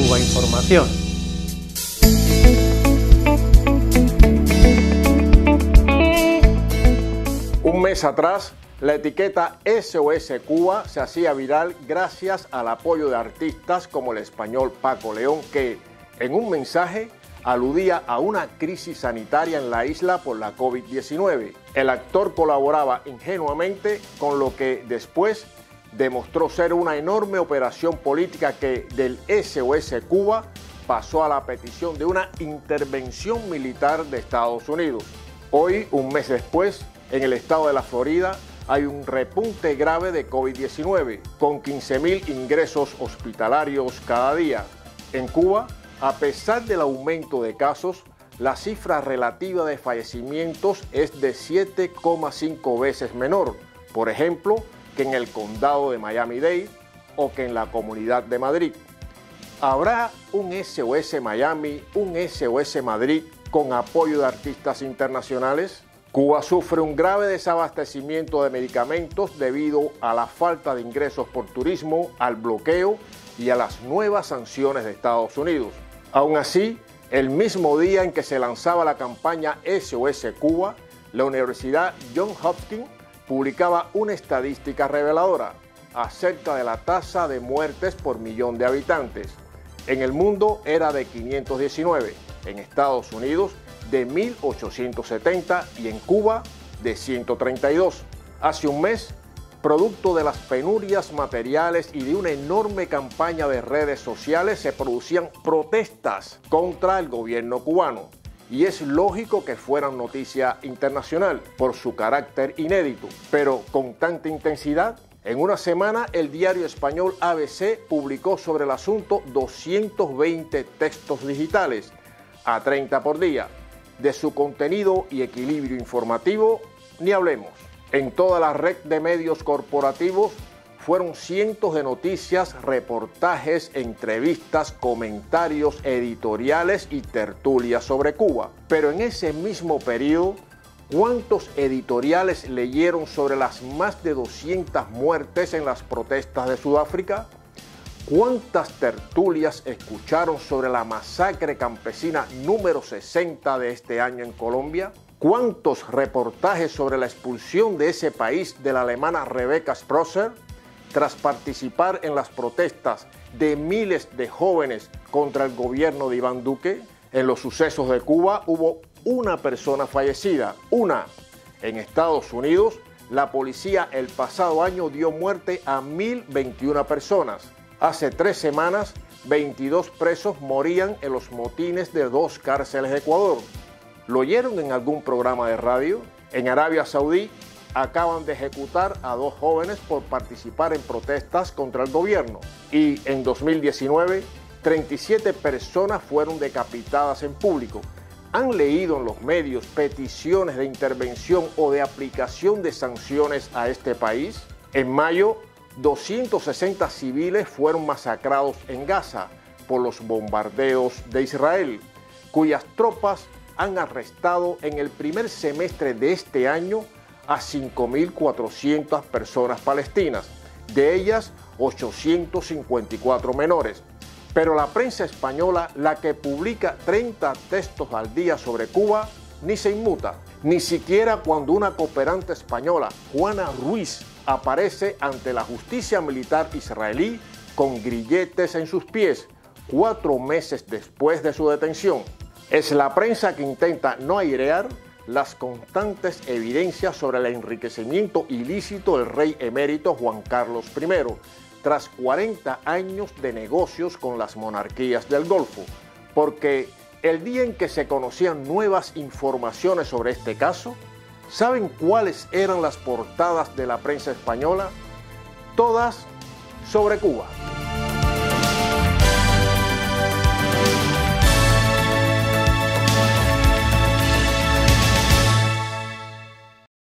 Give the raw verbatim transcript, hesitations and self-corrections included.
Cuba Información. Un mes atrás, la etiqueta S O S Cuba se hacía viral gracias al apoyo de artistas como el español Paco León, que en un mensaje aludía a una crisis sanitaria en la isla por la COVID diecinueve. El actor colaboraba ingenuamente con lo que después demostró ser una enorme operación política que del S O S Cuba pasó a la petición de una intervención militar de Estados Unidos. Hoy, un mes después, en el estado de la Florida hay un repunte grave de COVID diecinueve, con quince mil ingresos hospitalarios cada día. En Cuba, a pesar del aumento de casos, la cifra relativa de fallecimientos es de siete coma cinco veces menor, por ejemplo, que en el condado de Miami-Dade o que en la Comunidad de Madrid. ¿Habrá un S O S Miami, un S O S Madrid con apoyo de artistas internacionales? Cuba sufre un grave desabastecimiento de medicamentos debido a la falta de ingresos por turismo, al bloqueo y a las nuevas sanciones de Estados Unidos. Aún así, el mismo día en que se lanzaba la campaña S O S Cuba, la Universidad Johns Hopkins publicaba una estadística reveladora acerca de la tasa de muertes por millón de habitantes. En el mundo era de quinientos diecinueve, en Estados Unidos de mil ochocientos setenta y en Cuba de ciento treinta y dos. Hace un mes, producto de las penurias materiales y de una enorme campaña de redes sociales, se producían protestas contra el gobierno cubano. Y es lógico que fueran noticia internacional por su carácter inédito, pero con tanta intensidad. En una semana, el diario español A B C publicó sobre el asunto doscientos veinte textos digitales, a treinta por día. De su contenido y equilibrio informativo, ni hablemos. En toda la red de medios corporativos fueron cientos de noticias, reportajes, entrevistas, comentarios, editoriales y tertulias sobre Cuba. Pero en ese mismo periodo, ¿cuántos editoriales leyeron sobre las más de doscientas muertes en las protestas de Sudáfrica? ¿Cuántas tertulias escucharon sobre la masacre campesina número sesenta de este año en Colombia? ¿Cuántos reportajes sobre la expulsión de ese país de la alemana Rebecca Sprosser tras participar en las protestas de miles de jóvenes contra el gobierno de Iván Duque? En los sucesos de Cuba hubo una persona fallecida, una. En Estados Unidos, la policía el pasado año dio muerte a mil veintiuna personas. Hace tres semanas, veintidós presos morían en los motines de dos cárceles de Ecuador. ¿Lo oyeron en algún programa de radio? En Arabia Saudí acaban de ejecutar a dos jóvenes por participar en protestas contra el gobierno. Y en dos mil diecinueve, treinta y siete personas fueron decapitadas en público. ¿Han leído en los medios peticiones de intervención o de aplicación de sanciones a este país? En mayo, doscientos sesenta civiles fueron masacrados en Gaza por los bombardeos de Israel, cuyas tropas han arrestado en el primer semestre de este año a cinco mil cuatrocientas personas palestinas, de ellas ochocientos cincuenta y cuatro menores. Pero la prensa española, la que publica treinta textos al día sobre Cuba, ni se inmuta, ni siquiera cuando una cooperante española, Juana Ruiz, aparece ante la justicia militar israelí con grilletes en sus pies, cuatro meses después de su detención. Es la prensa que intenta no airear las constantes evidencias sobre el enriquecimiento ilícito del rey emérito Juan Carlos primero, tras cuarenta años de negocios con las monarquías del Golfo, porque el día en que se conocían nuevas informaciones sobre este caso, ¿saben cuáles eran las portadas de la prensa española? Todas sobre Cuba.